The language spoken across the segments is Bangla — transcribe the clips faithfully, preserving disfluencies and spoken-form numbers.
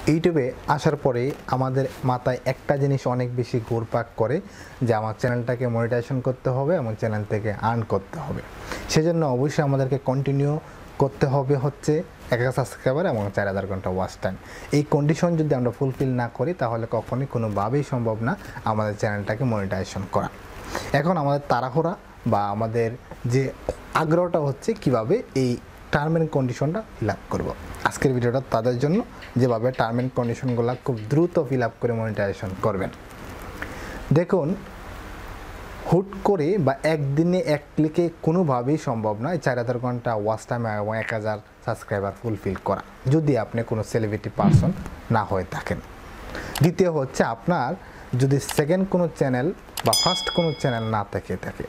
ইউটিউবে আসার পরে আমাদের মাথায় একটা জিনিস অনেক বেশি ঘুরপাক করে যে আমার চ্যানেলটাকে মনিটাইজেশন করতে হবে এবং চ্যানেল থেকে আর্ন করতে হবে। সেজন্য অবশ্যই আমাদেরকে কন্টিনিউ করতে হবে হচ্ছে এক হাজার সাবস্ক্রাইবার এবং চার হাজার ঘন্টা ওয়াচ টাইম। এই কন্ডিশন যদি আমরা ফুলফিল না করি তাহলে কখনোই কোনোভাবেই সম্ভব না আমাদের চ্যানেলটাকে মনিটাইজেশন করা। এখন আমাদের তাড়াহুড়া বা আমাদের যে আগ্রহটা হচ্ছে কিভাবে এই টার্ম অ্যান্ড কন্ডিশনটা ফিল আপ করবো। আজকের ভিডিওটা তাদের জন্য যেভাবে টার্ম অ্যান্ড কন্ডিশনগুলো খুব দ্রুত ফিল আপ করে মনিটাইজেশন করবেন। দেখুন, হুট করে বা একদিনে এক ক্লিকে কোনোভাবেই সম্ভব নয় চার হাজার ঘন্টা ওয়াচ টাইম এবং এক হাজার সাবস্ক্রাইবার ফুলফিল করা, যদি আপনি কোনো সেলিব্রিটি পারসন না হয়ে থাকেন। দ্বিতীয় হচ্ছে, আপনার যদি সেকেন্ড কোনো চ্যানেল বা ফার্স্ট কোনো চ্যানেল না থেকে থাকে,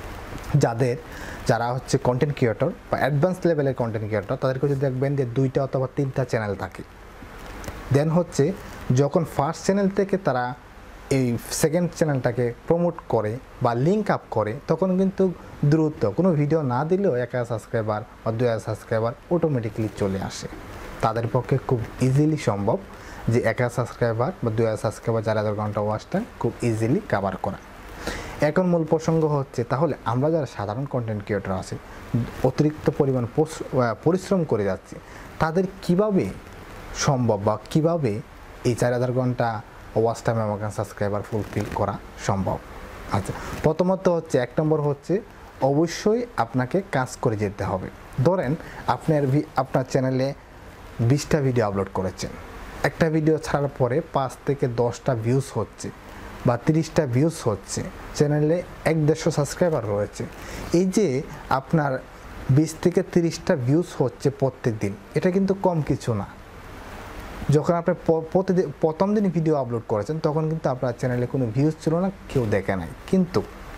যাদের যারা হচ্ছে কন্টেন্ট ক্রিয়েটর বা অ্যাডভান্স লেভেলের কন্টেন্ট ক্রিয়েটর, তাদেরকে যদি দেখবেন যে দুইটা অথবা তিনটা চ্যানেল থাকে, দেন হচ্ছে যখন ফার্স্ট চ্যানেল থেকে তারা এই সেকেন্ড চ্যানেলটাকে প্রমোট করে বা লিঙ্ক আপ করে, তখন কিন্তু দ্রুত কোনো ভিডিও না দিলেও এক হাজার সাবস্ক্রাইবার বা দুই হাজার সাবস্ক্রাইবার অটোমেটিকলি চলে আসে। তাদের পক্ষে খুব ইজিলি সম্ভব যে এক হাজার সাবস্ক্রাইবার বা দুই হাজার সাবস্ক্রাইবার চার হাজার ঘন্টা ওয়াচ টাইম খুব ইজিলি কাভার করা। এখন মূল প্রসঙ্গ হচ্ছে, তাহলে আমরা যারা সাধারণ কন্টেন্ট ক্রিয়েটর আছি, অতিরিক্ত পরিমাণ পরিশ্রম করে যাচ্ছি, তাদের কিভাবে সম্ভব বা কিভাবে এই চার হাজার ঘন্টা ওয়াচ টাইম এবং সাবস্ক্রাইবার ফুলফিল করা সম্ভব? আচ্ছা, প্রথমত হচ্ছে এক নম্বর হচ্ছে অবশ্যই আপনাকে কাজ করে যেতে হবে। ধরেন আপনার আপনার চ্যানেলে বিশটা ভিডিও আপলোড করেছেন, একটা ভিডিও ছাড়ার পরে পাঁচ থেকে দশটা ভিউজ হচ্ছে বা তিরিশটা ভিউজ হচ্ছে, চ্যানেলে এক দেড়শো সাবস্ক্রাইবার রয়েছে। এই যে আপনার বিশ থেকে তিরিশটা ভিউজ হচ্ছে প্রত্যেক দিন, এটা কিন্তু কম কিছু না। যখন আপনি প্রতিদিন প্রথম দিন ভিডিও আপলোড করেছেন, তখন কিন্তু আপনার চ্যানেলে কোনো ভিউজ ছিল না, কেউ দেখে নাই। কিন্তু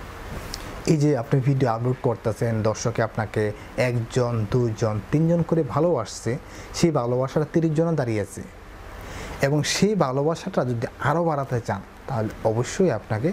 এই যে আপনি ভিডিও আপলোড করতেছেন, দর্শকে আপনাকে একজন দুইজন তিনজন করে ভালোবাসছে, সেই ভালোবাসাটা তিরিশ জনও দাঁড়িয়েছে, এবং সেই ভালোবাসাটা যদি আরও বাড়াতে চান তাহলে অবশ্যই আপনাকে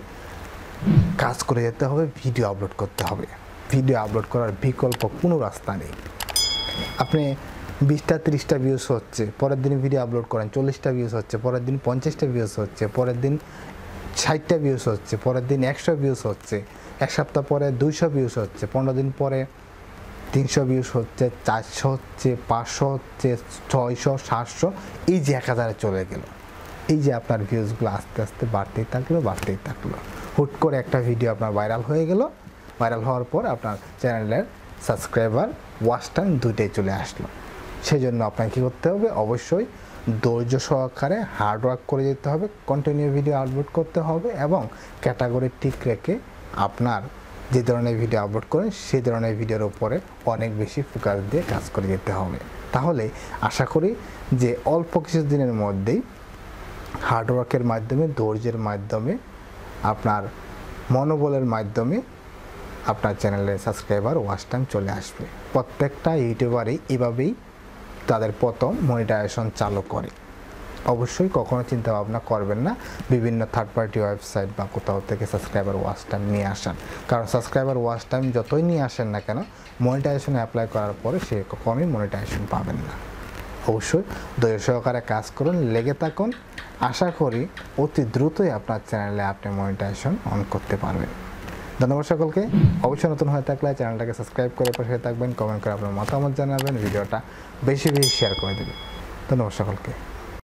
কাজ করে যেতে হবে, ভিডিও আপলোড করতে হবে। ভিডিও আপলোড করার বিকল্প কোনো রাস্তা নেই। আপনি বিশটা তিরিশটা ভিউজ হচ্ছে, পরের দিন ভিডিও আপলোড করেন, চল্লিশটা ভিউজ হচ্ছে, পরের দিন পঞ্চাশটা ভিউজ হচ্ছে, পরের দিন ষাটটা ভিউজ হচ্ছে, পরের দিন একশো ভিউজ হচ্ছে, এক সপ্তাহ পরে দুইশো ভিউজ হচ্ছে, পনেরো দিন পরে তিনশো ভিউজ হচ্ছে, চারশো হচ্ছে, পাঁচশো হচ্ছে, ছয়শো, সাতশো, এই যে এক হাজারে চলে গেল। এই যে আপনার ভিউজগুলো আস্তে আস্তে বাড়তেই থাকলো বাড়তেই থাকলো হুট করে একটা ভিডিও আপনার ভাইরাল হয়ে গেল। ভাইরাল হওয়ার পর আপনার চ্যানেলের সাবস্ক্রাইবার ওয়াচ টাইম দুইটাই চলে আসলো। সেই জন্য আপনাকে কী করতে হবে? অবশ্যই ধৈর্য সহকারে হার্ডওয়ার্ক করে যেতে হবে, কন্টিনিউ ভিডিও আপলোড করতে হবে এবং ক্যাটাগরি ঠিক রেখে আপনার যে ধরনের ভিডিও আপলোড করেন সেই ধরনের ভিডিওর উপরে অনেক বেশি ফোকাস দিয়ে কাজ করে যেতে হবে। তাহলে আশা করি যে অল্প কিছু দিনের মধ্যেই হার্ডওয়ার্কের মাধ্যমে, ধৈর্যের মাধ্যমে, আপনার মনোবলের মাধ্যমে আপনার চ্যানেলে সাবস্ক্রাইবার ওয়াচ টাইম চলে আসবে। প্রত্যেকটা ইউটিউবারই এভাবেই তাদের প্রথম মনিটাইজেশন চালু করে। অবশ্যই কখনো চিন্তা ভাবনা করবেন না বিভিন্ন থার্ড পার্টি ওয়েবসাইট বা কোথাও থেকে সাবস্ক্রাইবার ওয়াচ টাইম নিয়ে আসান, কারণ সাবস্ক্রাইবার ওয়াচ টাইম যতই নিয়ে আসেন না কেন, মনিটাইজেশন অ্যাপ্লাই করার পরে সে কখনোই মনিটাইজেশন পাবেন না। অবশ্যই ধৈর্য সহকারে কাজ করুন, লেগে থাকুন। আশা করি অতি দ্রুতই আপনার চ্যানেলে আপনি মনিটাইজেশন অন করতে পারবেন। ধন্যবাদ সকলকে। অবশ্যই নতুন হয়ে থাকলে চ্যানেলটাকে সাবস্ক্রাইব করে পাশে থাকবেন, কমেন্ট করে আপনার মতামত জানাবেন, ভিডিওটা বেশি বেশি শেয়ার করে দেবেন। ধন্যবাদ সকলকে।